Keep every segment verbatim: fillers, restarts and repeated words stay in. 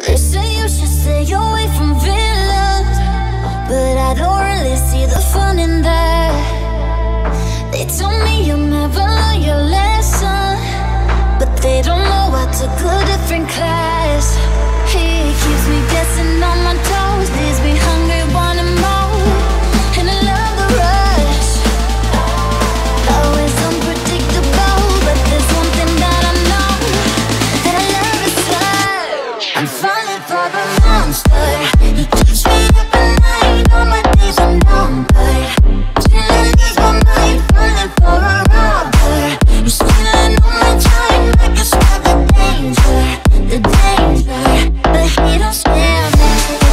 They say you should stay away from villains, but I don't really see the fun in that. They told me you'll never learn your lesson, but they don't know I took a different class. He keeps me guessing on my toes, leaves me hungry, wanting more, and I love the rush. Always unpredictable, but there's one thing that I know, that I love is touch. I'm falling for the monster. He keeps me up at night, on my days I'm numbered. Chillin' is my mind, falling for a robber. He's stealing all my time, like it's for the danger, the danger, but he don't scare me.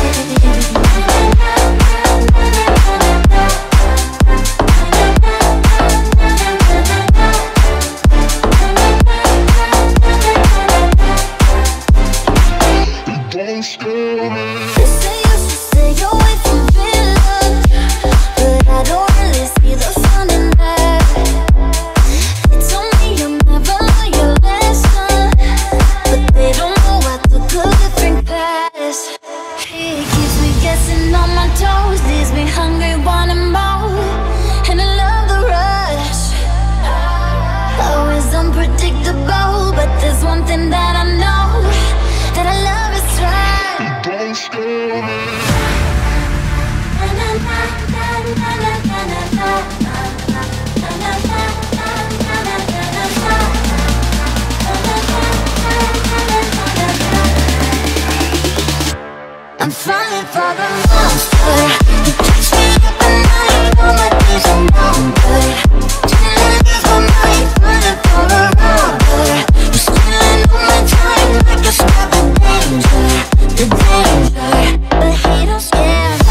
Don't scare me. They say you should stay away from villains, but I don't really see the fun in that. They told me you'll never learn your lesson, but they don't know I took a different class. He keeps me guessing on my toes, leaves me hungry, wanting more, and I love the rush. Always unpredictable, but there's one thing that I know, that I love is right. Don't scare me. I'm falling for the monster. He keeps me up at night, all my days are numbered. Chillin' is my mind, falling for a robber. He's stealing all my time, like it's for the danger, the danger, but he don't scare me.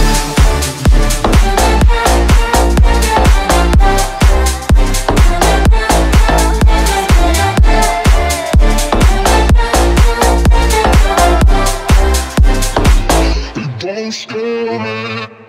Don't scare me.